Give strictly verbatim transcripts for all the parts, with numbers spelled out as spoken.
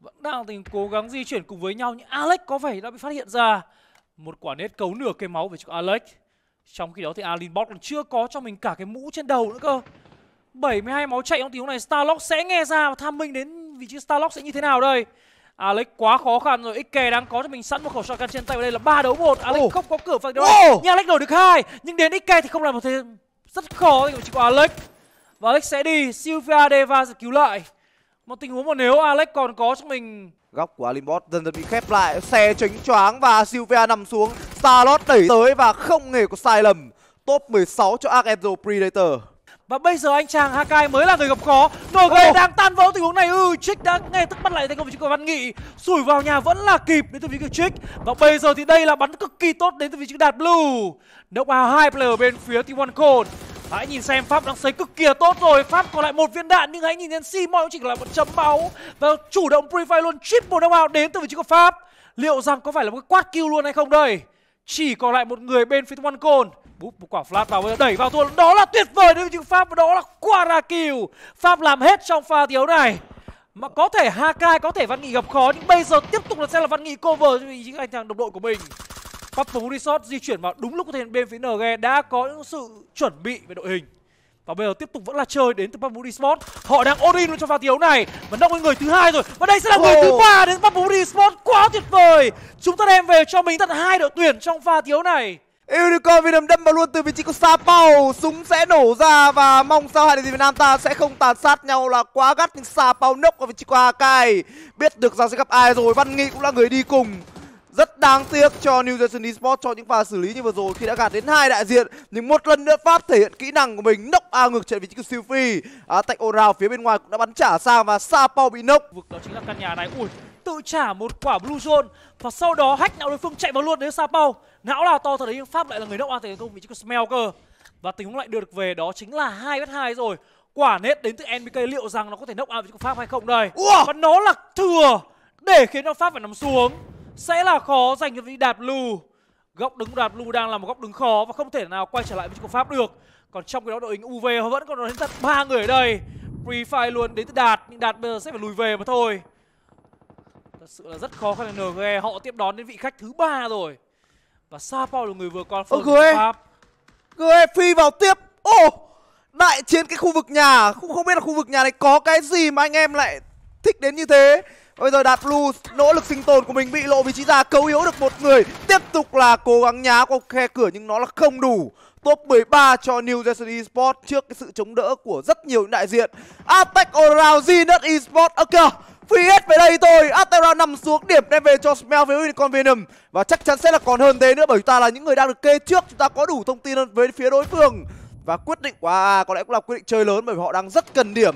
Vẫn đang tình cố gắng di chuyển cùng với nhau nhưng Alex có vẻ đã bị phát hiện ra. Một quả nét cấu nửa cây máu về cho Alex. Trong khi đó thì Alinbot còn chưa có cho mình cả cái mũ trên đầu nữa cơ. bảy mươi hai máu chạy trong tình huống này, Starlock sẽ nghe ra và tham minh đến vị trí Starlock sẽ như thế nào đây. Alex quá khó khăn rồi, Ike đang có cho mình sẵn một khẩu shotgun trên tay và đây là ba đấu một. Alex oh. không có cửa phạt đấu oh. nhưng Alex đổi được hai, nhưng đến Ike thì không làm một thế rất khó thì chỉ có Alex. Và Alex sẽ đi, Sylvia Deva sẽ cứu lại. Một tình huống mà nếu Alex còn có cho mình. Góc của Alinbot dần dần bị khép lại, xe tránh choáng và Sylvia nằm xuống. Starlock đẩy tới và không hề có sai lầm. Top mười sáu cho Archangel Predator. Và bây giờ anh chàng Hakai mới là người gặp khó. Nồi ghê oh. đang tan vỡ tình huống này. Ừ, Trích đã ngay tức bắt lại thành công vị trí của Văn Nghị. Sủi vào nhà vẫn là kịp đến từ vị trí của Trích. Và bây giờ thì đây là bắn cực kỳ tốt đến từ vị trí của Đạt Blue. Knock out hai player bên phía Team One Cold. Hãy nhìn xem Pháp đang sấy cực kỳ tốt rồi. Pháp còn lại một viên đạn nhưng hãy nhìn đến Simon chỉ còn lại một chấm máu. Và chủ động pre-fire luôn triple knock out đến từ vị trí của Pháp. Liệu rằng có phải là một cái quát kill luôn hay không đây? Chỉ còn lại một người bên phía Team One Cold. Búp một quả flash vào, bây giờ đẩy vào thua. Đó là tuyệt vời đến từ Pháp và đó là quadra kill. Pháp làm hết trong pha thiếu này. Mà có thể Hakai, có thể Văn Nghị gặp khó, nhưng bây giờ tiếp tục là sẽ là Văn Nghị cover cho vị trí anh chàng đồng đội của mình. Purple Resort di chuyển vào đúng lúc có thể bên phía en giê đã có những sự chuẩn bị về đội hình. Và bây giờ tiếp tục vẫn là chơi đến từ Purple Resort. Họ đang all in luôn trong pha thiếu này. Và knock người thứ hai rồi. Và đây sẽ là người oh. thứ ba đến Purple Resort. Quá tuyệt vời. Chúng ta đem về cho mình tận hai đội tuyển trong pha thiếu này. Unicorn Venom đâm vào luôn từ vị trí của Sa Pau. Súng sẽ nổ ra và mong sao hai đội tuyển Việt Nam ta sẽ không tàn sát nhau là quá gắt. Nhưng Sa Pau knock vào vị trí của Hakai. Biết được rằng sẽ gặp ai rồi. Văn Nghị cũng là người đi cùng. Rất đáng tiếc cho New Generation Esports cho những pha xử lý như vừa rồi khi đã gạt đến hai đại diện. Nhưng một lần nữa Pháp thể hiện kỹ năng của mình, knock out ngược trận vị trí của Sylvie. À, Tech Oral phía bên ngoài cũng đã bắn trả sang và Sa Pau bị knock. Vực đó chính là căn nhà này. Ui, tự trả một quả Blue Zone và sau đó hack não đối phương chạy vào luôn đến Sa Pau. Não là to thật đấy nhưng Pháp lại là người knock out thành công vị trí của Smell cơ. Và tình huống lại được về đó chính là hai vs hai rồi. Quả nét đến từ en bê ca liệu rằng nó có thể knock out vị trí của Pháp hay không đây. Ủa? Và nó là thừa để khiến cho Pháp phải nằm xuống. Sẽ là khó dành cho vị Đạt Blue. Góc đứng của Đạt Blue đang là một góc đứng khó và không thể nào quay trở lại vị trí của Pháp được. Còn trong cái đó đội hình u vê họ vẫn còn đến tận ba người ở đây. Pre-fire luôn đến từ Đạt, nhưng Đạt bây giờ sẽ phải lùi về mà thôi. Thật sự là rất khó khăn cho en giê. Họ tiếp đón đến vị khách thứ ba rồi. Và Sa Pau là người vừa còn phơi của Pháp. giê e phi vào tiếp. Ồ, oh, đại chiến cái khu vực nhà. Không, không biết là khu vực nhà này có cái gì mà anh em lại thích đến như thế. Bây giờ Đạt Blue nỗ lực sinh tồn của mình bị lộ vị trí ra, cấu yếu được một người. Tiếp tục là cố gắng nhá qua khe cửa nhưng nó là không đủ. Top mười ba cho New Generation Esports trước cái sự chống đỡ của rất nhiều những đại diện. Attack Around Zenith Esports. Ơ kìa, free hết về đây thôi. Attack Around nằm xuống, điểm đem về cho Smell với Unicorn Venom. Và chắc chắn sẽ là còn hơn thế nữa bởi chúng ta là những người đang được kê trước. Chúng ta có đủ thông tin hơn với phía đối phương. Và quyết định của a a có lẽ cũng là quyết định chơi lớn bởi vì họ đang rất cần điểm.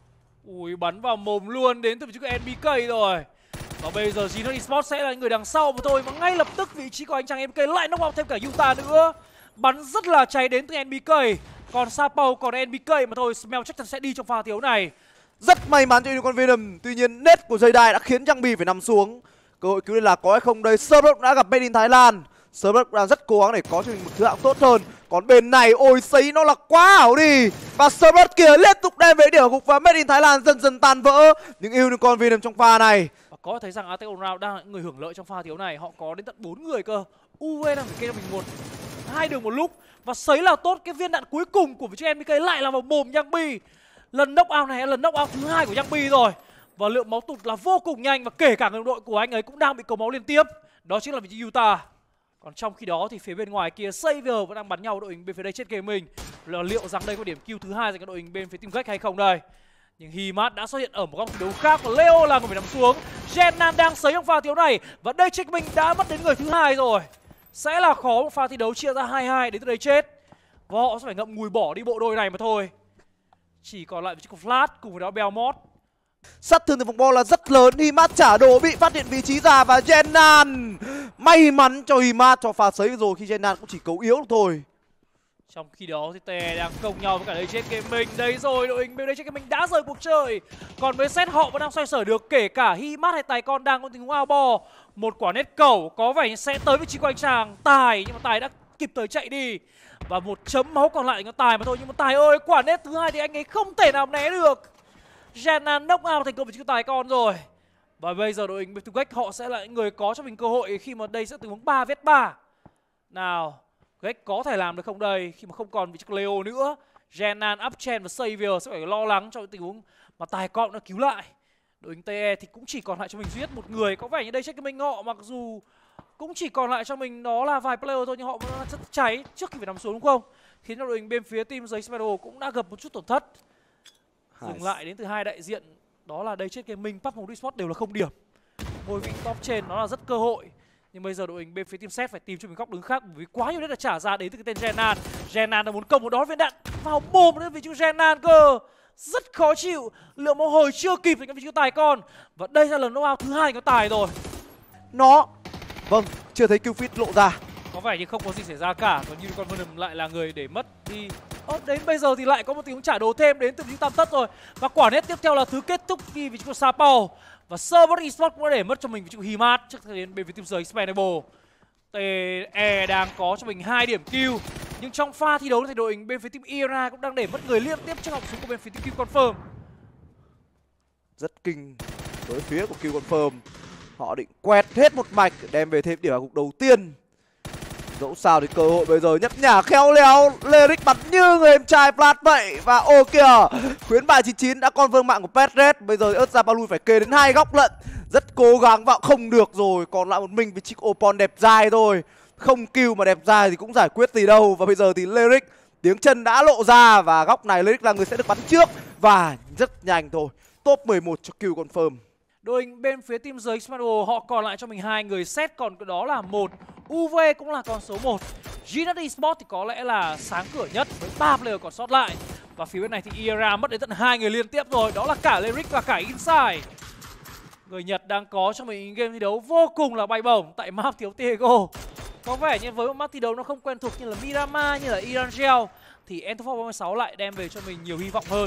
Ui, bắn vào mồm luôn đến từ vị trí của en bê ca rồi. Và bây giờ Zenith Esports sẽ là người đằng sau mà thôi. Mà ngay lập tức vị trí của anh chàng en bê ca lại knock out thêm cả Utah nữa. Bắn rất là cháy đến từ en bê ca. Còn Sa Pau còn en bê ca mà thôi. Smell chắc chắn sẽ đi trong pha thiếu này. Rất may mắn cho Unicorn Venom. Tuy nhiên net của Jedi đã khiến Trang Bì phải nằm xuống. Cơ hội cứu liên lạc có hay không đây? Serblock đã gặp Made in Thái Lan. Serblock đang rất cố gắng để có cho mình một thứ hạng tốt hơn. Còn bên này ôi sấy nó là quá ảo đi. Và Serblock kia liên tục đem về điểm gục và Made in Thái Lan dần dần tan vỡ. Nhưng Unicorn Venom trong pha này. Và có thấy rằng Attack Round đang là người hưởng lợi trong pha thiếu này. Họ có đến tận bốn người cơ. u vê đang phải kê cho mình một hai đường một lúc. Và sấy là tốt, cái viên đạn cuối cùng của vị trí en bê ca lại là vào mồm Yang Bi. Lần knock out này là lần knock out thứ hai của Yang Bi rồi. Và lượng máu tụt là vô cùng nhanh. Và kể cả người đội của anh ấy cũng đang bị cầu máu liên tiếp. Đó chính là vị trí Utah. Còn trong khi đó thì phía bên ngoài kia Savior vẫn đang bắn nhau đội hình bên phía đây chết gaming. Là liệu rằng đây có điểm kill thứ hai dành cho đội hình bên phía team khách hay không đây. Nhưng Himat đã xuất hiện ở một góc đấu khác và Leo là người phải nằm xuống. Jenan đang sấy trong pha thiếu này và đây check mình đã mất đến người thứ hai rồi. Sẽ là khó một pha thi đấu chia ra hai hai đến từ đây chết. Và họ sẽ phải ngậm ngùi bỏ đi bộ đôi này mà thôi. Chỉ còn lại vị trí của Flash cùng với đó Belmont. Sát thương từ vòng bo là rất lớn. Himat trả đồ bị phát hiện vị trí ra và Jenan may mắn cho Himat cho pha sấy rồi khi Jenan cũng chỉ cấu yếu thôi. Trong khi đó thì Tè đang công nhau với cả đây chết gaming. Đấy rồi, đội hình bên đây chết gaming đã rời cuộc chơi. Còn với set họ vẫn đang xoay sở được, kể cả Himat hay Tài Con đang có tình huống ao bo. Một quả nét cầu có vẻ sẽ tới vị trí của anh chàng Tài, nhưng mà Tài đã kịp thời chạy đi. Và một chấm máu còn lại cho Tài mà thôi. Nhưng mà Tài ơi, quả nét thứ hai thì anh ấy không thể nào né được. Jenan knock out thành công vị trí của Tài Con rồi. Và bây giờ đội hình Betugex họ sẽ là những người có cho mình cơ hội khi mà đây sẽ tình huống ba vs ba. Nào, Gex có thể làm được không đây khi mà không còn vị trí Leo nữa. Renan, Upchen và Xavier sẽ phải lo lắng cho tình huống mà tài con nó cứu lại. Đội hình tê e thì cũng chỉ còn lại cho mình duy nhất một người. Có vẻ như đây check cái mình họ mặc dù cũng chỉ còn lại cho mình đó là vài player thôi nhưng họ vẫn rất cháy trước khi phải nằm xuống đúng không? Khiến cho đội hình bên phía team giấy Spider cũng đã gặp một chút tổn thất. Dừng lại đến từ hai đại diện đó là đây check gaming, Pub Home Sport đều là không điểm. Ngôi vị top trên nó là rất cơ hội. Nhưng bây giờ đội hình bên phía team set phải tìm cho mình góc đứng khác bởi vì quá nhiều đất là trả ra đến từ cái tên Renan. Renan đã muốn công một đón viên đạn vào mồm đến vị trí Renan cơ. Rất khó chịu. Lượng máu hồi chưa kịp thì cái vị trí tài con. Và đây là lần knock out thứ hai của tài rồi. Nó vâng, chưa thấy kill feed lộ ra. Có vẻ như không có gì xảy ra cả. Còn Unicorn Venom lại là người để mất đi. Ơ, đến bây giờ thì lại có một tình huống trả đồ thêm đến từ vị trí tam thất rồi. Và quả nét tiếp theo là thứ kết thúc đi vị trí của Sapao. Và Server Esports cũng đã để mất cho mình vị trí của Himat trước khi đến bên phía team giới Expendable. tê e đang có cho mình hai điểm kill. Nhưng trong pha thi đấu thì đội hình bên phía team Era cũng đang để mất người liên tiếp trước họng súng của bên phía team Kill Confirm. Rất kinh với phía của Kill Confirm. Họ định quẹt hết một mạch để đem về thêm điểm vào cục đầu tiên. Dẫu sao thì cơ hội bây giờ nhấp nhả khéo léo. Lyric bắn như người em trai Plat vậy. Và ô kìa, khuyến bài chín chín đã con vương mạng của Petred. Bây giờ ớt Zapalui phải kê đến hai góc lận. Rất cố gắng vào không được rồi. Còn lại một mình với chiếc Opon đẹp dai thôi. Không kill mà đẹp dai thì cũng giải quyết gì đâu. Và bây giờ thì Lyric tiếng chân đã lộ ra. Và góc này Lyric là người sẽ được bắn trước. Và rất nhanh thôi. Top mười một cho Kill Confirm. Đội hình bên phía team giới Expendable họ còn lại cho mình hai người set, còn đó là một u vê cũng là con số một. Gnut Esports thì có lẽ là sáng cửa nhất với ba player còn sót lại. Và phía bên này thì Era mất đến tận hai người liên tiếp rồi, đó là cả Lyric và cả Inside. Người Nhật đang có cho mình game thi đấu vô cùng là bay bổng tại map thiếu Diego. Có vẻ như với một map thi đấu nó không quen thuộc như là Miramar, như là Erangel thì N bốn ba mươi sáu lại đem về cho mình nhiều hy vọng hơn.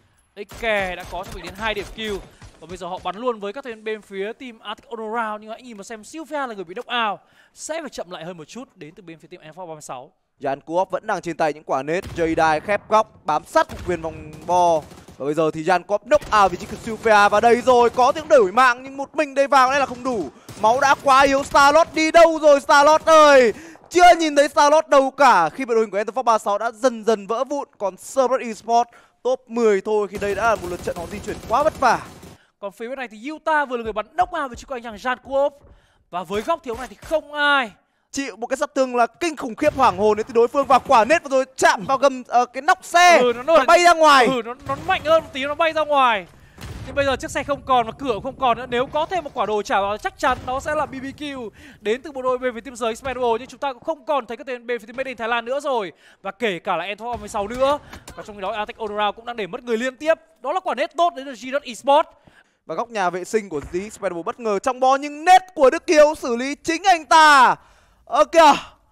Ike đã có cho mình đến hai điểm kill. Và bây giờ họ bắn luôn với các thành viên bên phía team Arctic All-Around. Nhưng hãy nhìn mà xem Sylvia là người bị knock out sẽ phải chậm lại hơn một chút đến từ bên phía team N bốn ba sáu. Jan Coop vẫn đang trên tay những quả nết. Jedi khép góc bám sát cục viên vòng bo. Và bây giờ thì Jan Coop knock out vị trí của Sylvia. Và đây rồi, có tiếng đổi mạng nhưng một mình đây vào đây là không đủ. Máu đã quá yếu. Starlord đi đâu rồi Starlord ơi? Chưa nhìn thấy Starlord đâu cả khi đội hình của N bốn ba sáu đã dần dần vỡ vụn. Còn Server Esports top mười thôi khi đây đã là một lượt trận họ di chuyển quá vất vả. Còn phía bên này thì Utah vừa là người bắn knock out với chiếc của anh chàng Jan Coop. Và với góc thiếu này thì không ai chịu một cái sát thương là kinh khủng khiếp hoàng hồn đến từ đối phương. Và quả nết vừa rồi chạm vào gầm uh, cái nóc xe. Ừ, nó, nó bay ra ngoài. Ừ, nó, nó mạnh hơn một tí, nó bay ra ngoài. Nhưng bây giờ chiếc xe không còn và cửa cũng không còn nữa. Nếu có thêm một quả đồ trả vào chắc chắn nó sẽ là bê bê quy đến từ bộ đôi bên phía team giới Expendable. Nhưng chúng ta cũng không còn thấy các tên bên phía team Made in Thái Lan nữa rồi. Và kể cả là N bốn ba sáu nữa. Và trong khi đó Arctic All-Around cũng đang để mất người liên tiếp. Đó là quả nét tốt đến từ Gnut Esports. Và góc nhà vệ sinh của The Expendable bất ngờ trong bo nhưng nét của Đức Kiều xử lý chính anh ta. Ơ kìa,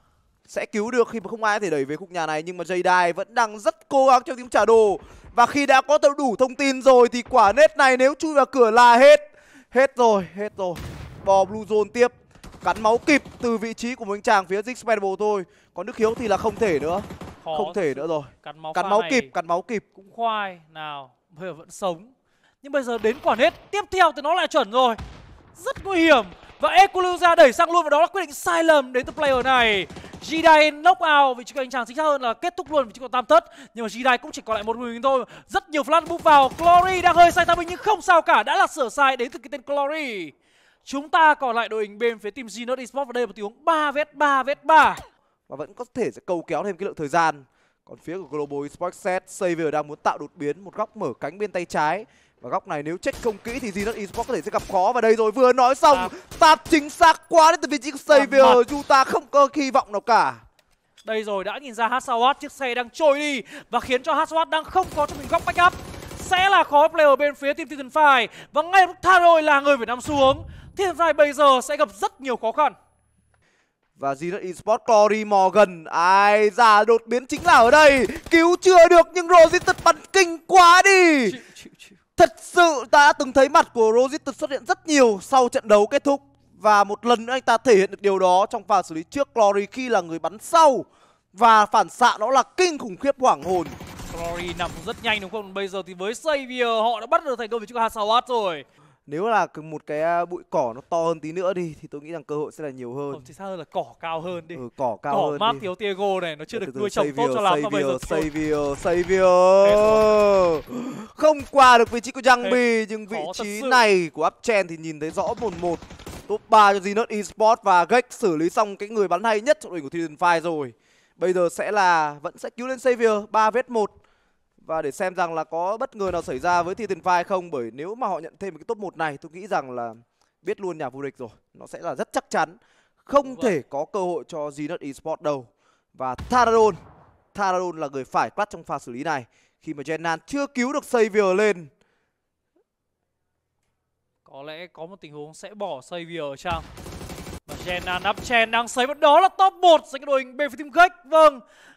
sẽ cứu được khi mà không ai có thể đẩy về khúc nhà này. Nhưng mà Jedi vẫn đang rất cố gắng trong tiếng trả đồ. Và khi đã có đủ thông tin rồi thì quả nét này nếu chui vào cửa là hết. Hết rồi, hết rồi. Bò Blue Zone tiếp. Cắn máu kịp từ vị trí của một anh chàng phía The Expendable thôi. Còn Đức Hiếu thì là không thể nữa. Khó không thể nữa rồi. Cắn máu, cắn máu kịp, cắn máu kịp. Cũng khoai. Nào, bây giờ vẫn sống. Nhưng bây giờ đến quả nét tiếp theo thì nó lại chuẩn rồi. Rất nguy hiểm. Và Ecolusa đẩy sang luôn và đó là quyết định sai lầm đến từ player này. Jedi knock out vị trí của anh chàng chính xác hơn là kết thúc luôn vị trí của tam thất. Nhưng mà Jedi cũng chỉ còn lại một mình thôi. Rất nhiều flash move vào. Glory đang hơi sai timing nhưng không sao cả, đã là sửa sai đến từ cái tên Glory. Chúng ta còn lại đội hình bên phía team Gnut Esports và đây là một tình huống ba vs ba vs ba. Và vẫn có thể sẽ câu kéo thêm cái lượng thời gian. Còn phía của Global Esports set, Xavier đang muốn tạo đột biến, một góc mở cánh bên tay trái. Và góc này nếu check không kỹ thì Gnut Esports có thể sẽ gặp khó. Và đây rồi, vừa nói xong à. Tap chính xác quá đến từ vị trí của Xavier. Utah không có hy vọng nào cả. Đây rồi, đã nhìn ra Hasawat, chiếc xe đang trôi đi và khiến cho Hasawat đang không có cho mình góc backup. Sẽ là khó player bên phía team Titan Fire. Và ngay lúc Tharoi là người phải nằm xuống. Titan Fire bây giờ sẽ gặp rất nhiều khó khăn. Và Gnut Esports Cory Morgan. Ai da, đột biến chính là ở đây. Cứu chưa được nhưng Rositus bắn kinh quá đi. Chịu, chịu, chịu. Thật sự ta đã từng thấy mặt của Rositus xuất hiện rất nhiều sau trận đấu kết thúc. Và một lần nữa anh ta thể hiện được điều đó trong pha xử lý trước Glory khi là người bắn sau. Và phản xạ nó là kinh khủng khiếp hoảng hồn. Glory nằm rất nhanh đúng không? Bây giờ thì với Xavier họ đã bắt được thành công với chiếc Hasawat rồi. Nếu là một cái bụi cỏ nó to hơn tí nữa đi thì tôi nghĩ rằng cơ hội sẽ là nhiều hơn. Không thì sao hơn là cỏ cao hơn đi. Ừ, cỏ cao cỏ hơn mát đi. thiếu Tiago này nó chưa Từ được từ, nuôi trồng tốt Xavier, cho lắm mà bây giờ Xavier, Xavier. Không qua được vị trí của Jangbi, nhưng vị Khó thật trí sự. này của Upchen thì nhìn thấy rõ một một. Top ba cho Zenus Esports và Gex xử lý xong cái người bắn hay nhất trong đội của Thiên Phai rồi. Bây giờ sẽ là vẫn sẽ cứu lên Xavier ba vs một. Và để xem rằng là có bất ngờ nào xảy ra với Thiên Phai không, bởi nếu mà họ nhận thêm một cái top một này tôi nghĩ rằng là biết luôn nhà vô địch rồi, nó sẽ là rất chắc chắn. Không thể có cơ hội cho Zenus Esports đâu. Và Taradon, Taradon là người phải clutch trong pha xử lý này khi mà Jenan chưa cứu được Xavier lên. Có lẽ có một tình huống sẽ bỏ Xavier ở trong. Và Jenan Upchen đang sấy vào đó là top một dành cho đội hình bên phía team Gex. Vâng,